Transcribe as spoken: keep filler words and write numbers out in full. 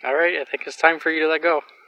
Alright, I think it's time for you to let go.